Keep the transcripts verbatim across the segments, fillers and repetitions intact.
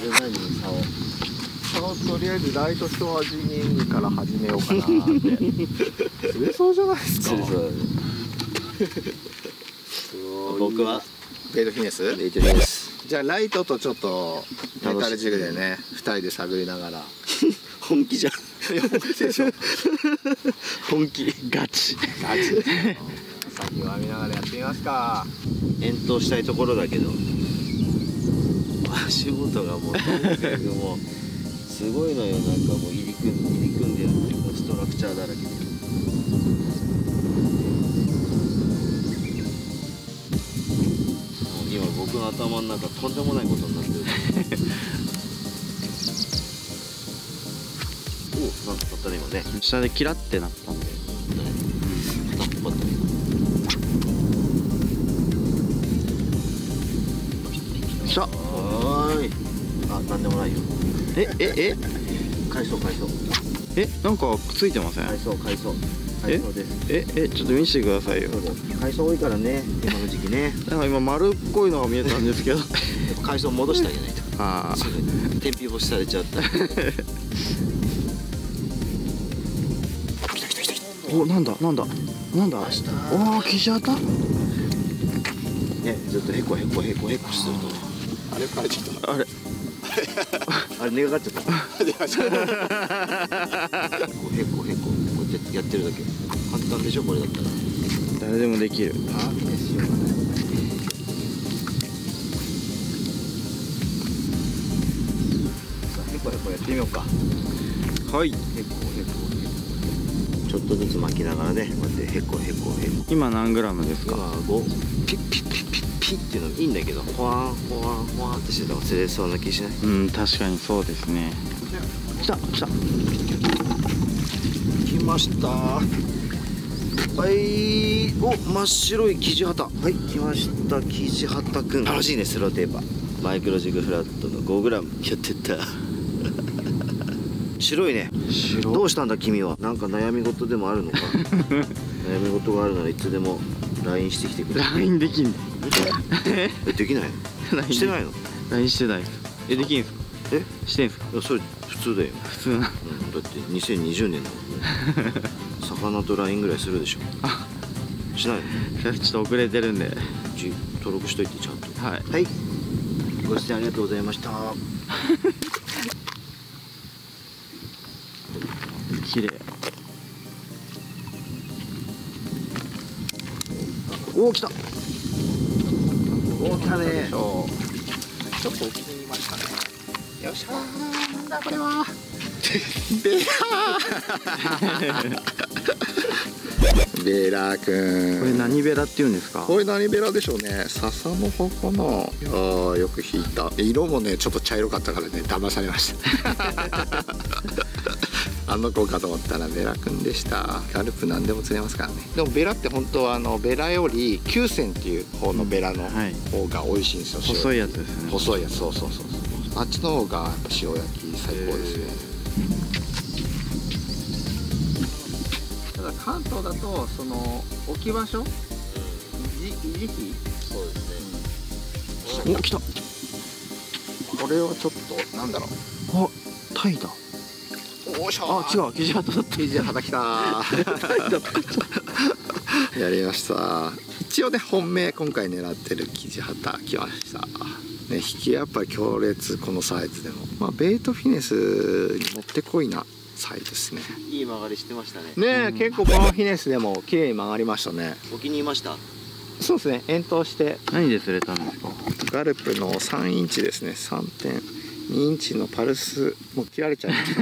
で何竿竿とりあえずライト一味にから始めようかなって釣れそうじゃないですか。釣れそうだね。僕はベイトフィネスベイトフィネスじゃあライトとちょっとメタルジグでねふたりで探りながら本気じゃん。 本気でしょ。 本気ガチガチ先は見ながらやってみますか。 遠投したいところだけど足元がもうとにかくもうすごいのよ。なんかもう入り組んで入り組んでるっていうかストラクチャーだらけで。今僕の頭の中とんでもないことになってる。お、なんか当たったね今ね。 下でキラってなったんで。 バッタ来た。 はーい。あ、なんでもないよ。 えええ海藻海藻。 えなんかくっついてません？ 海藻海藻。海藻です。 ええちょっと見せてくださいよ。 海藻多いからね、今の時期ね。 なんか今丸っこいのが見えたんですけど。 海藻戻してあげないと。 ああ。 すぐに天日干しされちゃった。 おなんだなんだなんだ。おおキジハタ。 ね、ずっとへこへこへこへこしてると。 あれからちょっとあれあれ根がかっちゃった。 出ました。 へこへこへここうやってやってるだけ。簡単でしょこれだったら。 誰でもできる。 あーねしようかな。さあへこへこやってみようか。 はい。 へこへこへこ。ちょっとずつ巻きながらね、待ってへこへこへこ。 今何グラムですか？ 今ごピッピッピッピッピッっていうのいいんだけど、ほわんほわんほわんってしてたら釣れそうな気しない？ うん確かにそうですね。来た来た。 来ました。はい、お、真っ白いキジハタ。はい、来ましたキジハタくん。楽しいねスローテーパー。マイクロジグフラットのごグラムやってった。白いね。 白。 どうしたんだ君は。なんか悩み事でもあるのか。悩み事があるならいつでも ライン してきてくれ。 ラインできんの？ え、できないの？してないの？ ラインしてないです。えできんすか？ え、 してんすか？ いやそれ普通だよ。 普通な。 うん、だってにせんにじゅうねんだもんね。魚と ライン ぐらいするでしょ。 あ、 しないの？ それちょっと遅れてるんで。 じ登録しといてちゃんと。 はい。 はい。ご視聴ありがとうございました。 綺麗。 おお、来た。 おお来たね。 ちょちょっと大きめにいましたね。よっしゃー、なんだこれは。ベラー。ベラーくん。 これ何ベラって言うんですか？ これ何ベラでしょうね。笹の葉かな。いやーよく引いた。色もねちょっと茶色かったからね騙されました。あの子かと思ったらベラくんでした。ガルプ何でも釣れますからね。でもベラって本当はあのベラよりきゅうせんっていう方のベラの方が美味しいんですよ。 細いやつですね。 細いやつ、そうそうそうそう。あっちの方がやっぱ塩焼き最高ですね。ただ関東だとその置き場所、維持維持費、 そうですね。 お来た。 これをちょっとなんだろう。 あタイだ。 おーしゃあー。 違うキジハタだった。 キジハタ来たー。やりました。一応ね本命今回狙ってるキジハタ来ました。ね、引きやっぱり強烈。このサイズでも、まあ、ベイトフィネスにもってこいなサイズですね。 いい曲がりしてましたね。 ねえ、うん、結構このフィネスでも綺麗に曲がりましたね。 お気に入りました。 そうですね、遠投して。 何で釣れたんですか？ ガルプのさんインチですね。 さんてんにインチのパルスもう切られちゃいました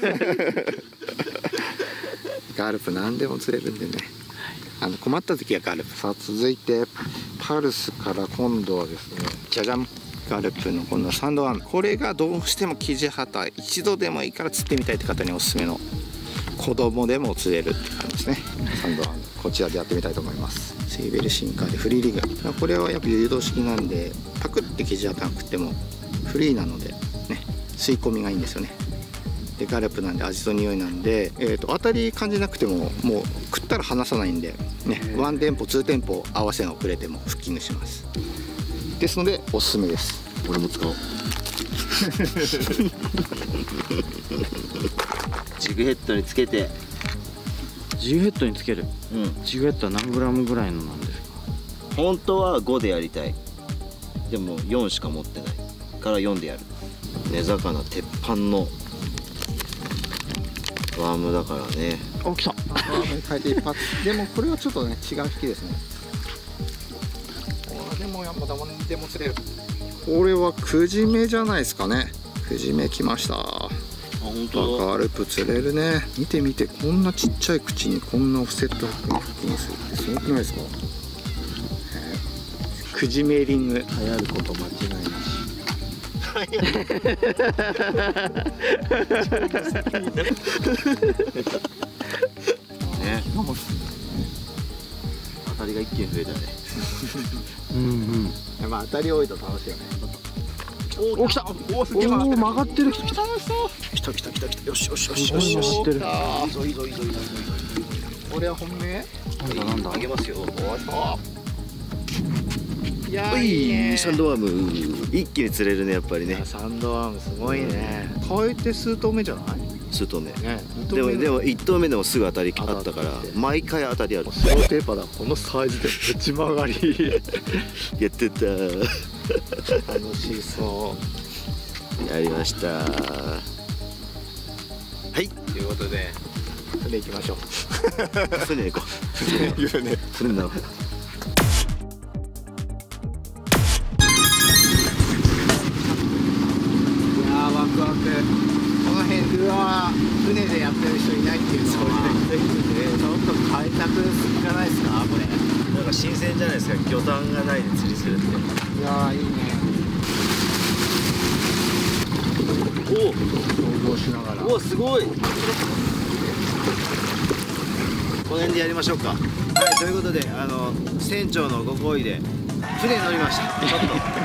ガルプ何でも釣れるんでね、あの困った時はガルプ。さあ続いてパルスから今度はですね、じゃじゃん、ガルプのこのサンドワン。これがどうしてもキジハタ一度でもいいから釣ってみたいって方におすすめの、子供でも釣れるって感じですね。サンドワンこちらでやってみたいと思います。セイベルシンカーでフリーリグ。これはやっぱ誘導式なんでパクってキジハタ食ってもフリーなのでね、吸い込みがいいんですよね。でガルプなんで味と匂いなんで、えー、と当たり感じなくてももう食ったら離さないんでね、ワンテンポツーテンポ合わせが遅れてもフッキングします。ですのでおすすめです。 俺も使おう。 ジグヘッドにつけて、 ジグヘッドにつける。 うん、 ジグヘッドは何グラムぐらいのなんですか？ 本当はごでやりたい。でもよんしか持ってないからよんでやる。根魚鉄板のワームだからね。 あ、来た。 ワームに変えて一発。でもこれはちょっとね違う引きですね。おでもやっぱ何でも釣れる。これはクジメじゃないですかね。クジメ来ました。 あ、本当だ。 ガルプ釣れるね。見て見て、こんなちっちゃい口にこんなオフセットフックにするってすごくないですか？クジメリング流行ること間違いなし。 ね、当たりが一気に増えたね。 うんうん。まあ当たり多いと楽しいよね。 お、来た。お、曲がってる。来た。 来た来た来た来た。よしよしよしよし。 よし。 いいぞいいぞいいぞいいぞ。 これは本命？ なんだなんだ。 あげますよ。 いやー、いいね。サンドワーム一気に釣れるね、やっぱりね。 サンドワームすごいね。変えて数投目じゃない？ 数投目。 ね。 でもでも一投目でもすぐ当たりあったから、毎回当たりある。 スローペーパーだ。このサイズでぶち曲がり。 やってた。 楽しそう。 やりました。はい。 ということで船行きましょう。 船行こう。 船。 船なの。 ワクワク。この辺は船でやってる人いないっていうのはちょっと開拓すぎじゃないですかこれ。 なんか新鮮じゃないですか、魚探がないで釣りするって。 いやーいいね。 おお、 想像しながら。 おお、すごい。この辺でやりましょうか。はい、ということで、あの船長のご厚意で船に乗りました。ちょっ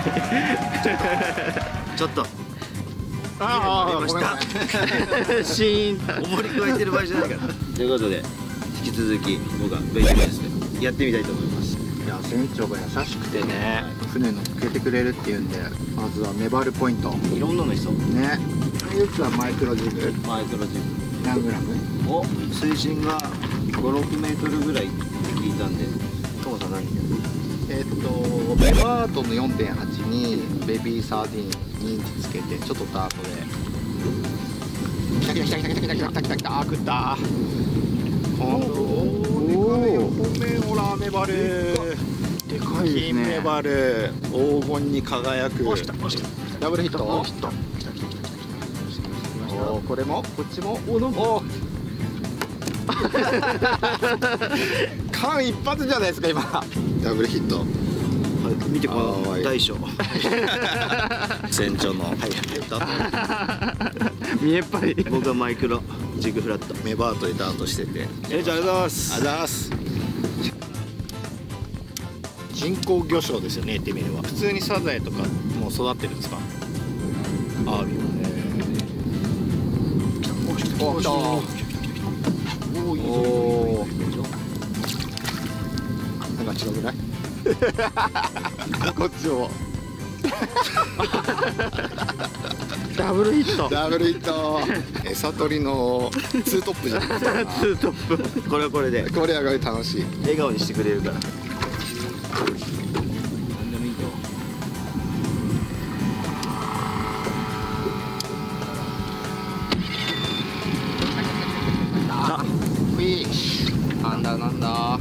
とちょっとああ、 乗りました。 シーン。 重り加えてる場合じゃないから。ということで、引き続き僕はベイキベースでやってみたいと思います。 いや船長が優しくてね、船乗っけてくれるっていうんで、まずはメバルポイントいろんなのいそう。 ね。ユッツはマイクロジグマイクロジグ。 何グラム？ お、水深がご、ろくメートルぐらいって聞いたんで、トモさん何？ えっとベバートの よんてんはち にベビーサーディーン認知つけて、ちょっとダートで来た来た来た来た来た来た来た来た来た。あー食った。おおでかいよ。本命ほらメバルでかいです金メね。 バル黄金に輝くお、来た、お、来た。 ダブルヒット。 ヒット。 おーこれもこっちもおなんか間一髪じゃないですか今。ダブルヒット。 見てこのはい大小。船長の。はい。 見えっぱり。 僕はマイクロジグフラット。 メバートでダートしてて。 え、じゃあありがとうございます。 ありがとうございます。人工魚礁ですよね、言ってみれば。普通にサザエとかもう育ってるんですか？アワビはね。お来た。お来た。おいいぞ。なんか違うぐらい。こっちも。 ダブルヒット。 ダブルヒット。餌取りのツートップじゃないですか。 ツートップ。 これはこれでこれは楽しい。 笑顔にしてくれるから。何でもいいよ。 あ、フィッシュ。なんだなんだ。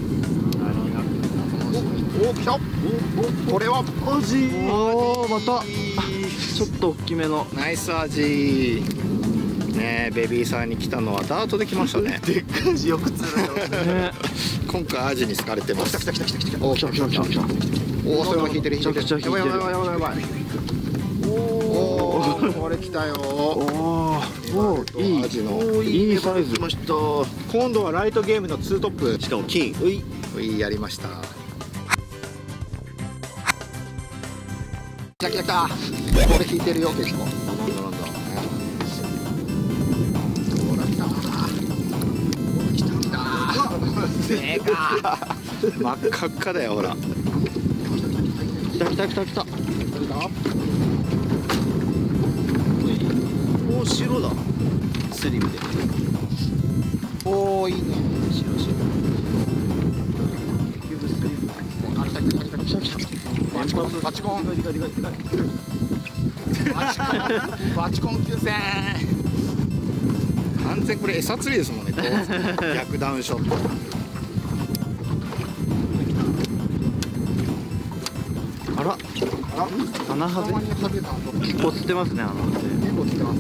おお来た。おおこれはアジ。 おお、また。ちょっと大きめの。 ナイスアジ。ねえベビーさんに来たのはダートで来ましたね。 でっかいアジよく釣れてますね。 ね。 今回アジに好かれてます。来た来た来た来た来た。おお来た来た来た来た。おおそれは引いてる引いてる。 めちゃくちゃ引いてるやばいやばいやばいやばい。おおこれ来たよ。 おお、いい。 アジのいいサイズ。 来ました。 今度はライトゲームのツートップ。 しかも金。うい。 ういやりました。来た来た来た。これ引いてるよ結構。 なんだなんだ。 ほら来たほら。来た来た。でか。真っ赤っかだよほら。 来た来た来た来た。 おお白だスリムでおおいいね。 白白あ来た来た来た来た来た。バチコンバチコンバチコンバチコンきゅうせん。完全これ餌釣りですもんね。逆ダウンショット。 あら、 あ穴ハゼ結構釣ってますね、穴ハゼ。 結構来てます。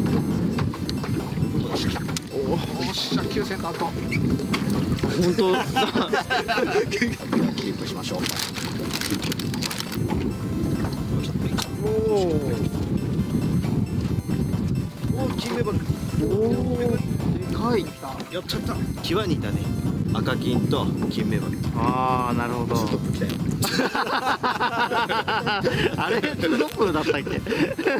おお、っしゃ、きゅうせんだと。 本当。 キープしましょう。おお。 おお金メバルおお、でかい。 やっちゃった際にいたね赤金と金メバルああ、なるほど。 ストップ来たよ。 あれ、ツードップだったっけ。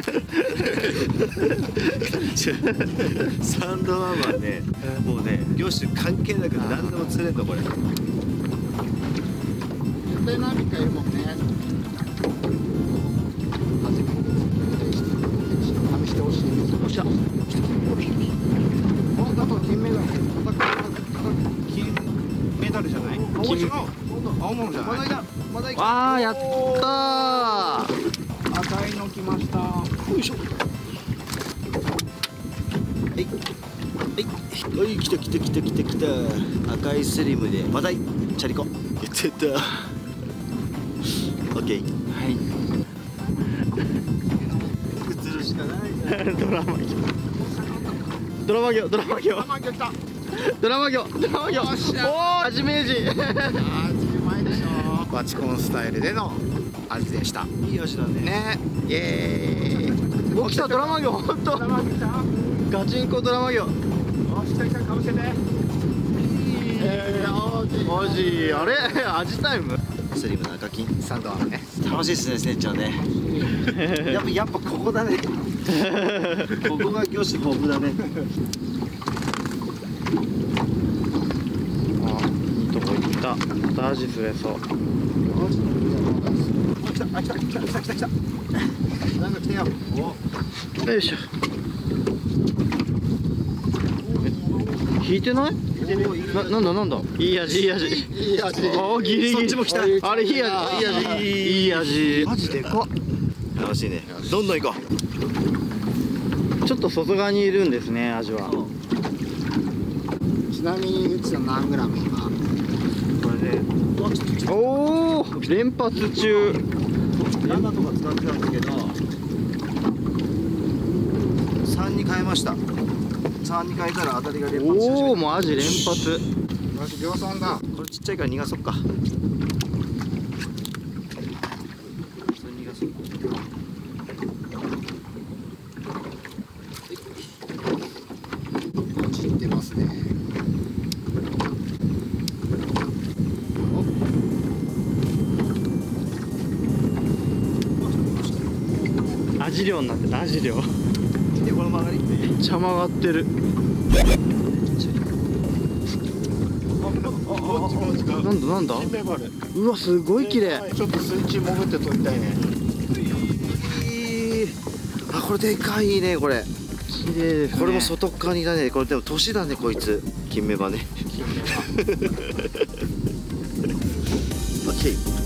サンドワーマンねもうね漁師関係なく何でも釣れんのこれ絶対何人かいるもんね。初めて試してほしい。よっしゃ。お、だと金メダル。金メダルじゃない。 金青物じゃない。まだいた。まだいた。 わあ、やったー。 赤いの来ました。よいしょ。 はいはいはい来た来た来た来た来た赤いスリムでマダイチャリコやってたオッケーはい。 釣るしかないドラマ魚。ドラマ魚、ドラマ魚。 あ、来た。 ドラマ魚、ドラマ魚。おお、味明治。 あ、うまいでしょ。バチコンスタイルでの味でした。 いい味だねね、イエーイ。 お、来た、ドラマ魚、本当。 ドラマ来た。 ガチンコドラマ魚。 あ、来た来た、かぶせて。ええ、おじ。 マジ、あれ、味タイム。 スリムの赤金サンドワームね。 楽しいですね船長ねやっぱやっぱここだねここが漁師豊富だねあ、いいとこ行った。またアジ釣れそう。 あ、来た、あ、来た、来た、来た、来た、来た。なんか来たよ。お。 よいしょ。引いてない？な、なんだなんだ。いい味、いい味。 いい味。 ああ、ギリギリ。 そっちも来た。 あれ、いい味、いい味。いい味。 マジでかっ。 楽しいねどんどん行こちょっと外側にいるんですね、味は。 ちなみにうちの何グラム今。 うこれねおお、連発中。 ななとか使ってたんだけどさんに変えましたさんに変えたら当たりが連発し始めたおお、もうアジ連発。 よし、量産だ。 これちっちゃいから逃がそっかそれ逃がそう散ってますね。 アジ漁になってた、アジ漁。 でこの曲がりめっちゃ曲がってる。なんだなんだ。 金メバル。 うわ、すごい綺麗。 ちょっと水中潜って撮りたいね。 あこれでかいねこれ綺麗ですね。 これも外側にいたねこれでも年だねこいつ金メバね金メバ。 オッケー